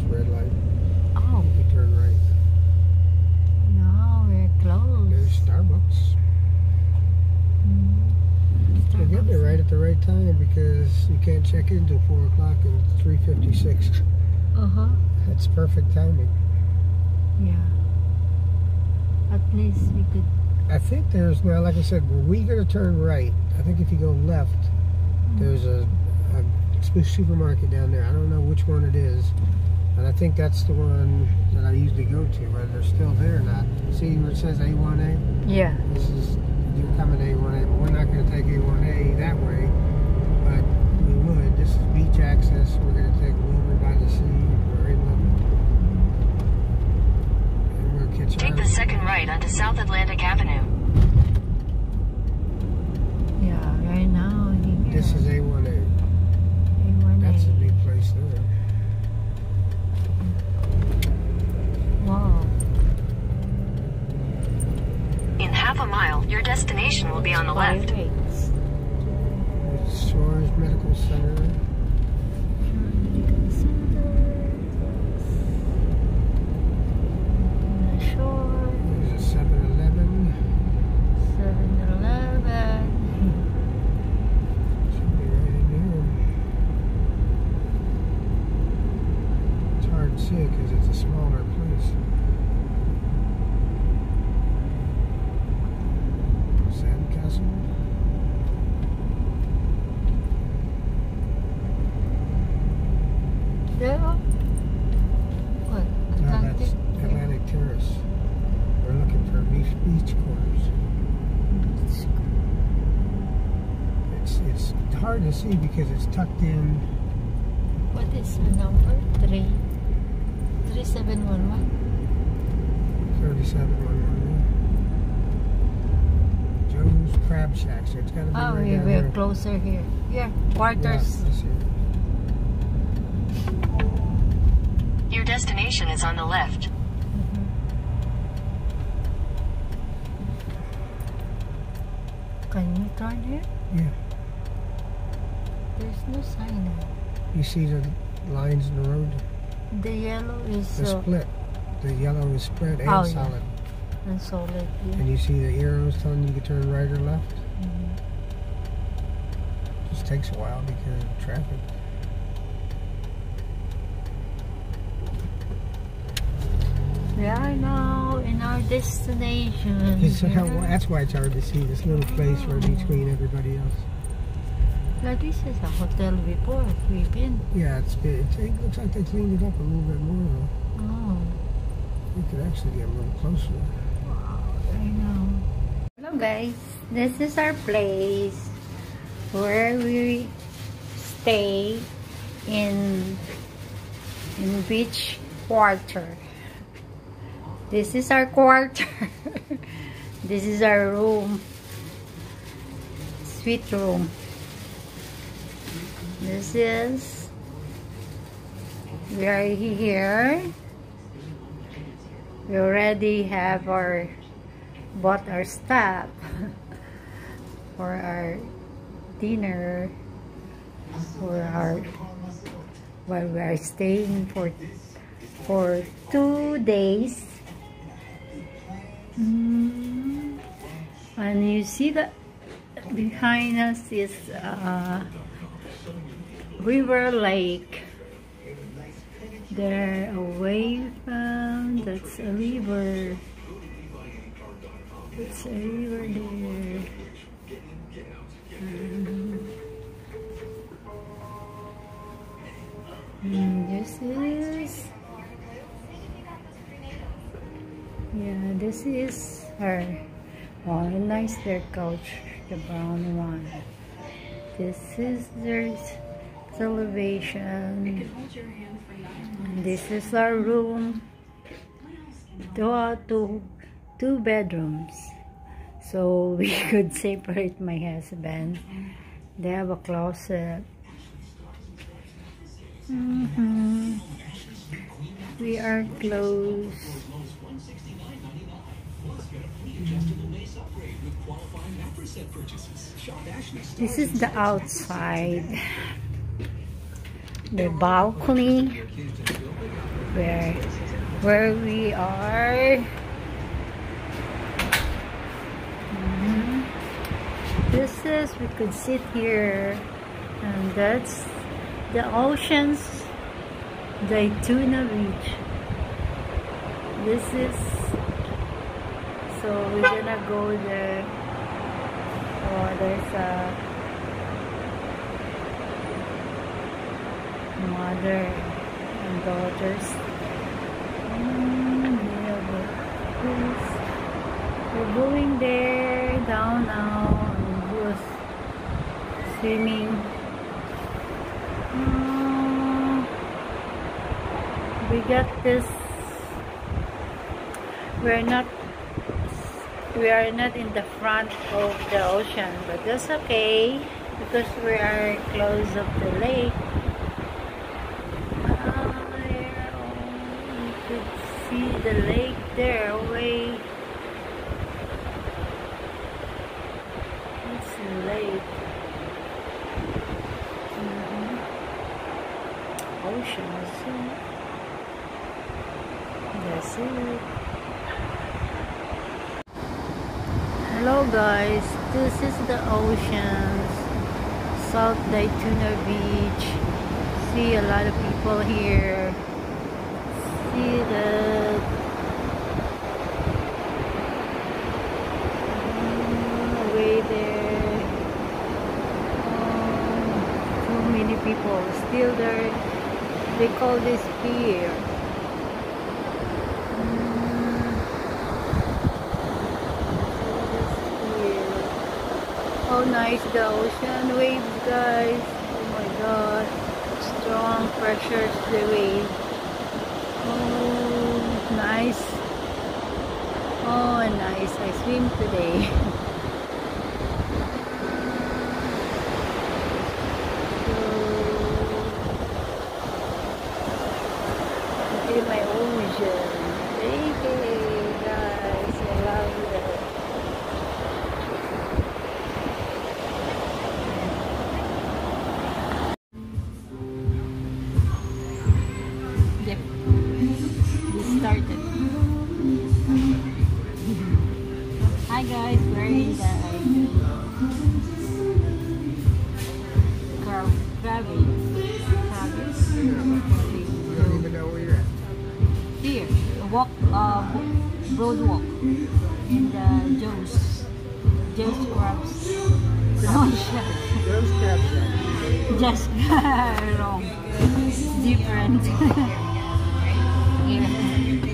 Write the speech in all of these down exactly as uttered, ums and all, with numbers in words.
red light. Oh. You turn right. No, we're close. There's Starbucks. Mm. We're getting there right at the right time because you can't check in until four o'clock and it's three fifty-six. Uh-huh. That's perfect timing. Yeah. At least we could... I think there's, now like I said, were we going to turn right? I think if you go left, mm. there's a, a supermarket down there. I don't know which one it is. And I think that's the one that I usually go to, whether they're still there or not. See where it says A one A? Yeah. This is, you're coming to A one A, but we're not going to take A one A that way. But we would. This is beach access. We're going to take Wilbur by the sea. We're in the... Take the second right onto South Atlantic Avenue. Yeah, right now here. This is A one A. A one A. That's a big place there. Wow. In half a mile, your destination will be on the left. It's Shores Medical Center. Because it's a smaller place. Sandcastle. Yeah. What? No, that's Atlantic Terrace. We're looking for beach beach corners. It's it's hard to see because it's tucked in. What is the number? Three. thirty-seven one one. thirty-seven one one. Joe's Crab Shack. So it's got to be oh, right we, down we're here. closer here. Yeah, quarters. Yeah, I see it. Your destination is on the left. Mm-hmm. Can you turn here? Yeah. There's no sign now. You see the lines in the road? The yellow is the uh, split. The yellow is spread and oh, solid. Yeah. And solid, yeah. And you see the arrows telling you to turn right or left? Mm-hmm. Just takes a while because of traffic. We are now in our destination. It's, yeah. how, that's why it's hard to see this little place right between everybody else. Now this is a hotel before we've been. Yeah, it's been, it, it looks like they cleaned it up a little bit more though. Oh. We could actually get a little closer. Wow, I know. Hello guys, this is our place where we stay in in beach quarter. This is our quarter. This is our room. Suite room. This is, we are here. We already have our, bought our stuff for our dinner, for our, while we are staying for, for two days. Mm. And you see that behind us is, uh, River Lake. There away from, that's a river. It's a river there. Um, and this is, yeah, this is her. Oh, nice their couch, the brown one. This is their elevation. This is our room. Two, two, two bedrooms. So we could separate my husband. They have a closet. Mm-hmm. We are close. This is the outside. The balcony. where where we are. Mm-hmm. This is, we could sit here, and that's the ocean's Daytona Beach. This is, so we're gonna go there. Oh, there's a mother and daughters. Mm, yeah, but this, we're going there down now, and was swimming. Uh, we got this. We're not. We are not in the front of the ocean, but that's okay because we are close of the lake. Ah, there, oh, you could see the lake there away. It's a lake. Mm-hmm. Ocean, that's it. That's it. Hello guys, this is the oceans, South Daytona Beach. See a lot of people here. See the um, way there. Um, so many people still there. They call this pier. Oh, nice, the ocean waves, guys. Oh my god, strong pressures, the wave. Oh, nice. Oh, nice. I swim today. So, in my ocean. Hey, guys, I love it. Started. Hi guys, we're in the crab crabbing. You don't even know where you're at. Here, walk, uh, road walk in the Joe's, Joe's Crabs. Those crabs are Just wrong. It's different. Here.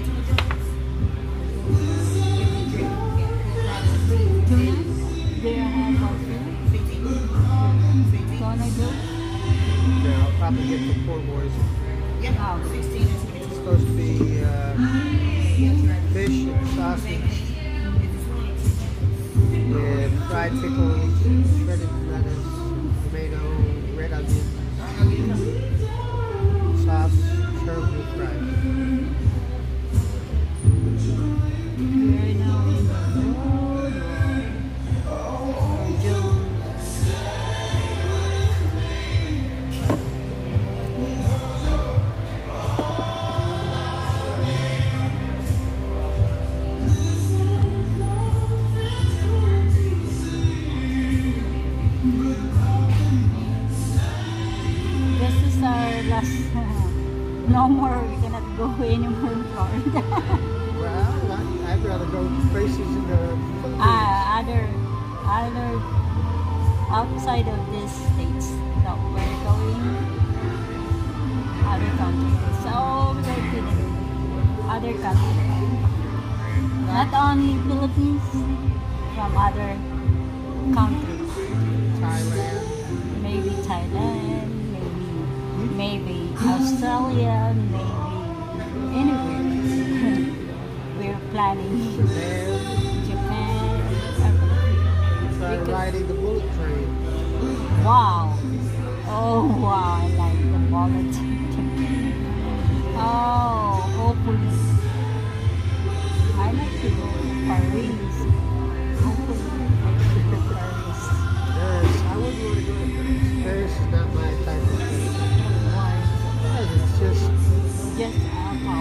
Yeah, I'll probably get the poor boys. Wow. It's supposed to be uh, fish and sausage, with fried pickles, shredded lettuce, tomato, red onions, sauce, served with fries. We're now in the road. Joe. This is our last. No more. We cannot go anymore in Florida. Well, I, I'd rather go places in the Philippines. Ah, other, other outside of these states. No, we're going other countries. So we're going to other countries. Not only Philippines, from other countries. Thailand. Maybe Thailand, maybe maybe Australia, maybe anywhere. We're planning Japan. Japan, everywhere. Try Because- riding the bullet train. Wow. Oh wow, I like the bullet. Oh, hopefully. I like to go to Paris. Hopefully I can go to Paris. Paris. I wouldn't want to go to Paris. Paris is not my type of place. Why? Because it's just Just alcohol.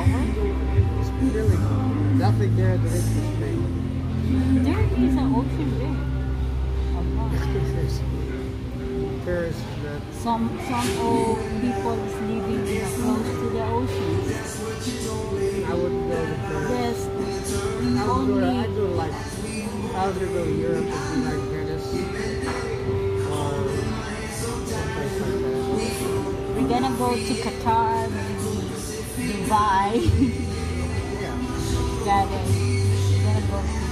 some some old people is living you know, close to the oceans. I wouldn't go to France. There's I would go to, only I'd go to like, if I was going to go to Europe, it'd be like Venice or someplace like that. we're gonna go to Qatar, maybe Dubai. Yeah. Got it. We're gonna go to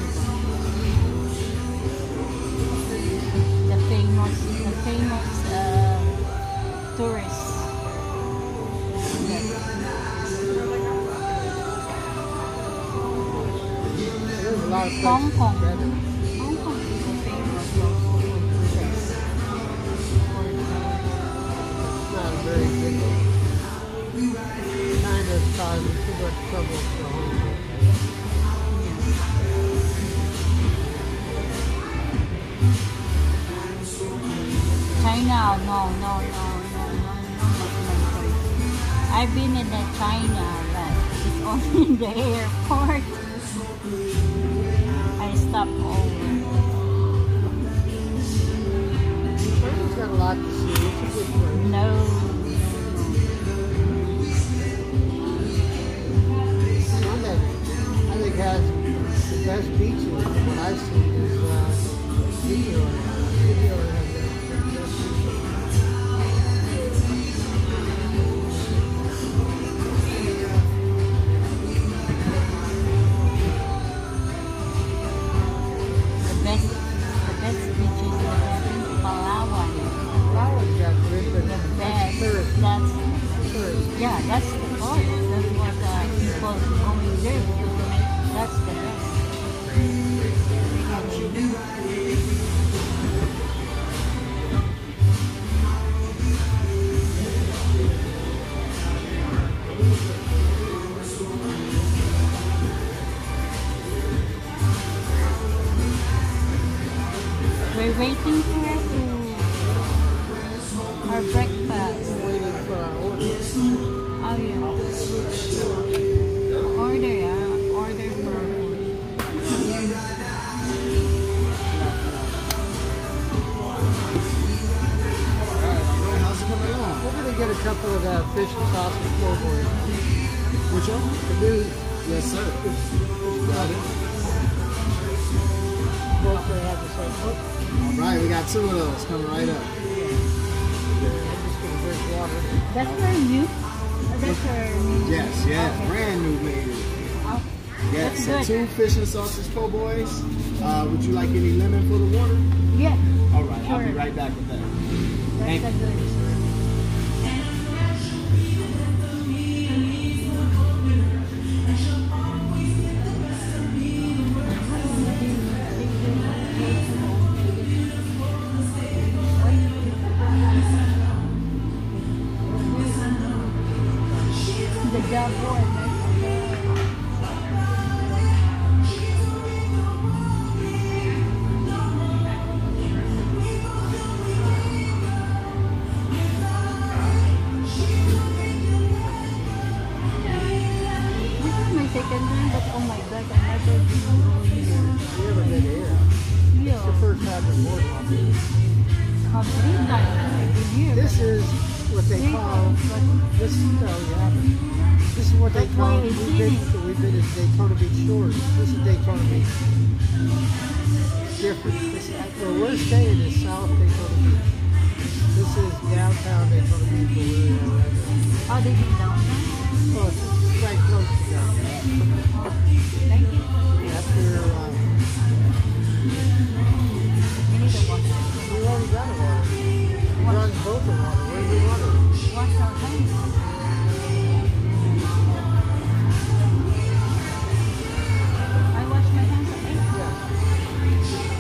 the famous, the famous uh, tourists. Yes. There's a lot of places Hong Kong. better. Hong Kong is a famous place. It's not a very big one. Kind of causing too much trouble for Hong Kong. China, no, no, no, no, no, no. I've been in the China, but it's only in the airport. I stopped over. China's got a lot to see. It's a good place. No, One that I think has the best beaches from what I've seen is uh, Video. Video has the the best beaches. the best, the best beaches are in Palawan. Flowers got good, but The that's best, tourist. that's, Tourist. yeah, that's the part. That's what uh, people going there. That's the best. We're waiting for her to our breakfast. Waiting for our order. Oh yeah. Order, yeah. Order for How's it coming along? We're gonna get a couple of uh, fish and sausage po' boys. Which one? The new Yes, sir. fish, fish Got it. both they have the same hook. All right, we got two of those coming right up. I'm just gonna drink water. That's her new. That's her new. Yes, yes, Okay. brand new baby. Oh, Yes, that's so good. two fish and sausage po' boys. Uh, would you like any lemon for the water? Yeah, All right, I'll be Sure. right back with that. that's Thank a you. good. The double and this is my second time, but oh my god, I never been here. We haven't been here. It's the Yeah, first time we're boarding on this. how three times I've been here. This is what they Three call. times, but This no, you haven't. This is what they That's call. why I We've seen been, it. we've been at Daytona Beach Shores. This is Daytona Beach. It's different. This, where we're staying is South Daytona Beach. This is downtown Daytona Beach where we are right now. oh, they did down there. Oh, it's it's right close to downtown. Oh, thank you. That's where uh, You need to wash it. we already got a water. We run both the water. Where do you want it? Wash our hands. I wash my hands. Okay. Yeah.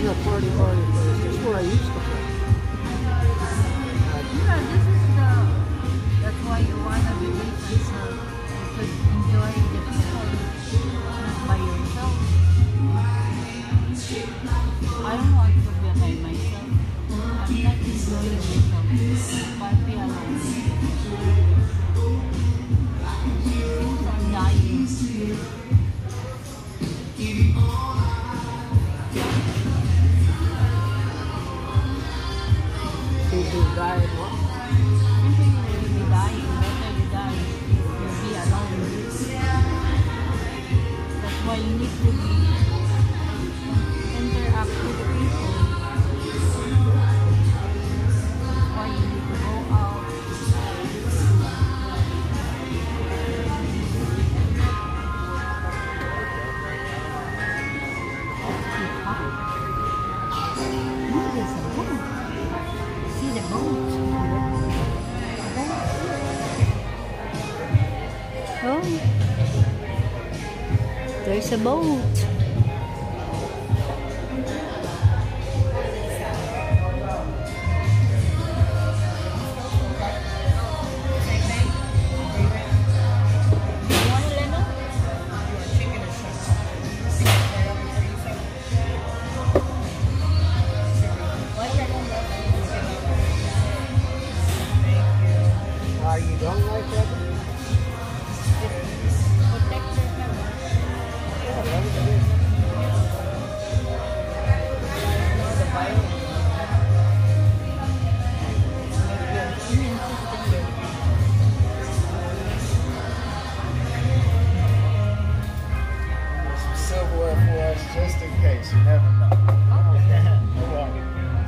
a party party place. This is where I used to play. Yeah, this is the, that's why you want to be with people. You could enjoy the people, not by yourself. I don't want to be by myself. I'm not enjoying myself. But be alone. Since I'm dying. Who's who's dying what? Simply you will be dying. Better you die. You'll be alone. That's why you need to be interact with the people. That's why you need to go out. Look, there's a boat. See the boat? Oh, there's a boat. Why you don't like that? Yeah, that was good. Some silverware for us, just in case. You never know. You're welcome.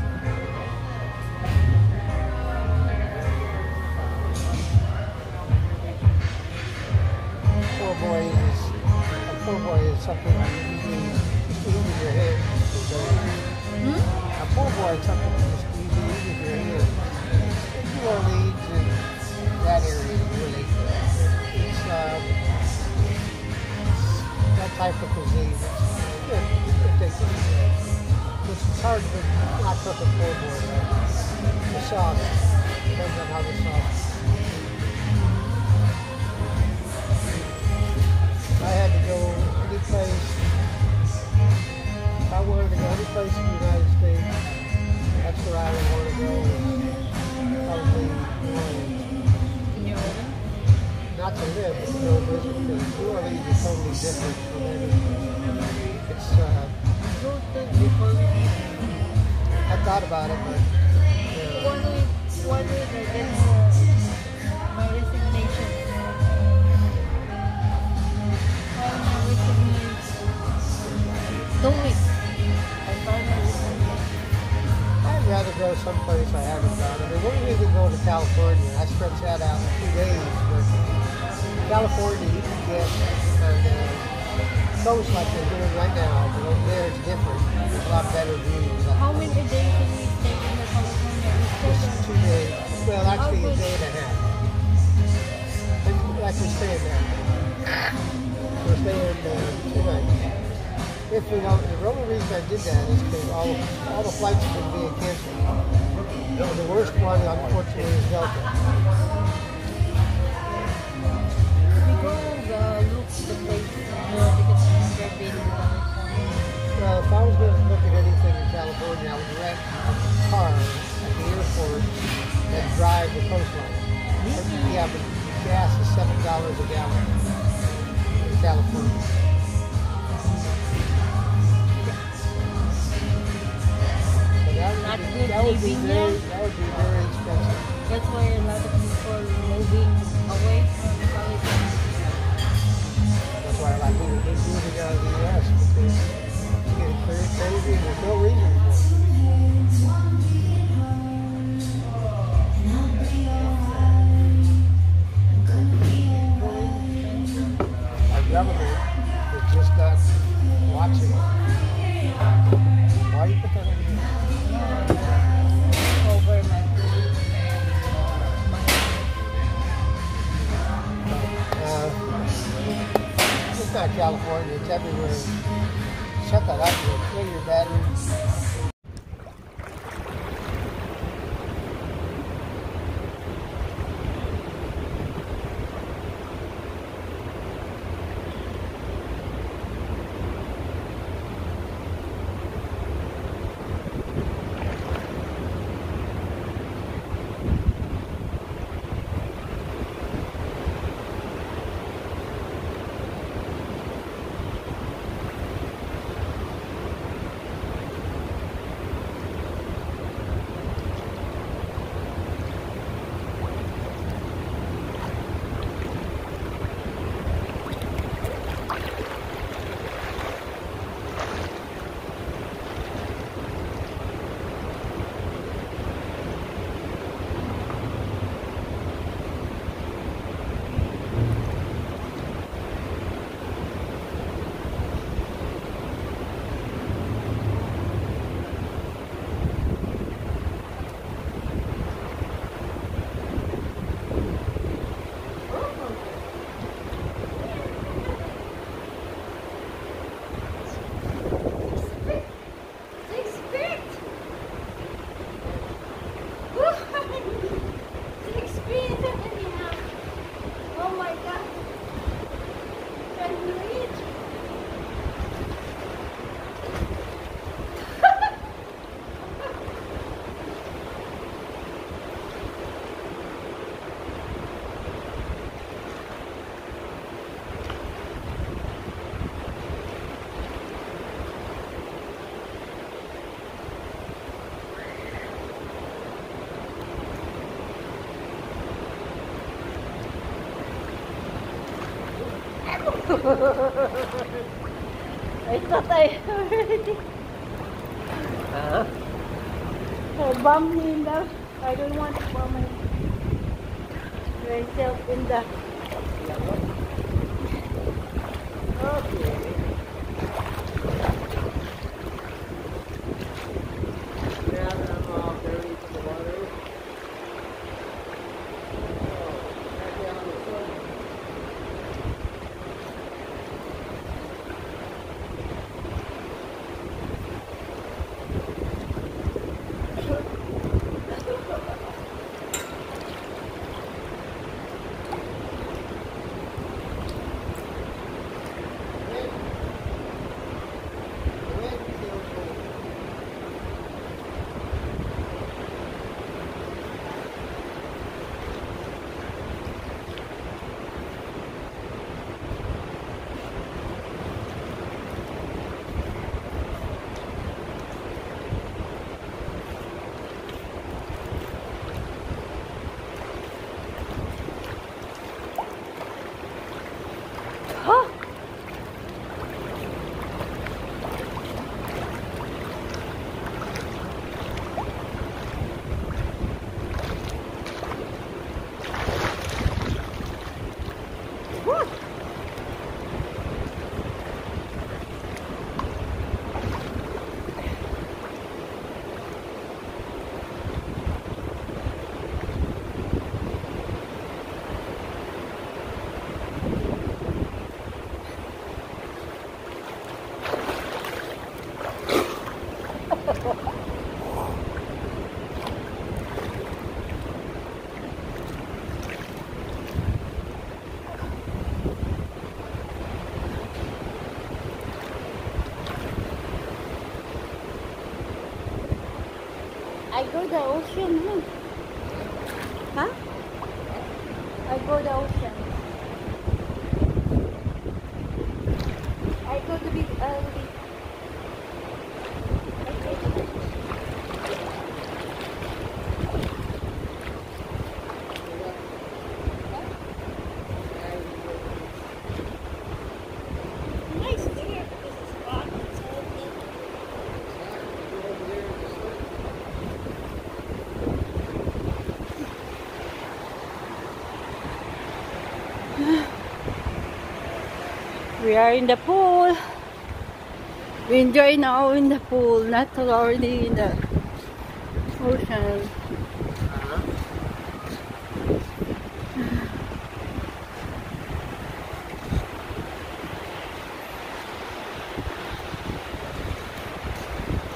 Poor boy is a poor boy is something that you just leave in your head. Hmm? A poor boy is something that just leave in your head. New Orleans and that area really. It's uh, that type of cuisine. It's good. Good thing to eat. It's hard to not cook a poor boy though. The sauce depends on how the sauce. I had to go any place, if I wanted to go any place in the United States, that's where I would want to go, is probably New Orleans. New Orleans? Not to live, but to go visit, because New Orleans is totally different from everything. It's, uh, Go to before we leave. I thought about it, but, One uh, week, one week I get uh, my resignation. Final resignation. Two weeks. I final resignation. I'd rather go someplace I haven't gone. I mean, we're even going to California. I stretched that out in two days, but California, you can get on the coast like they're doing right now, but over there it's different. There's a lot better views. How many days can we stay in the California? Just two days. Well, actually a day and a half. It's actually staying there. We're staying uh, two nights. If we don't, the only reason I did that is because all, all the flights have been being canceled. And the worst one, unfortunately, is Delta. We go uh, look the place uh, because I've never been in California. Well, if I was going to look at anything in California, I would rent a car at the airport and drive the coastline. Yeah, but gas is seven dollars a gallon in California. So that would Not be, good that would be living very, there. that would be very expensive. That's why a lot of people moving away from California. That's why a lot of people are moving out of the U S because it's getting very crazy and there's no reason for it. Our government is just not watching. Why you put that over here? Over my Uh, it's not California, it's everywhere. Shut that up, you'll kill your batteries. I thought I already Huh? I bumped me in the. I don't want to bump my, myself in the. Okay. Now that I'm all dirty from the water. Oh, back down the foot. Oh! I go the ocean, huh? Huh? I go the ocean. I go to be uh, be. Nice there because it's rock and salty. We are in the pool. We enjoy now in the pool, not already in the ocean. Uh-huh.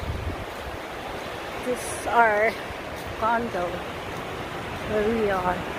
This is our condo where we are.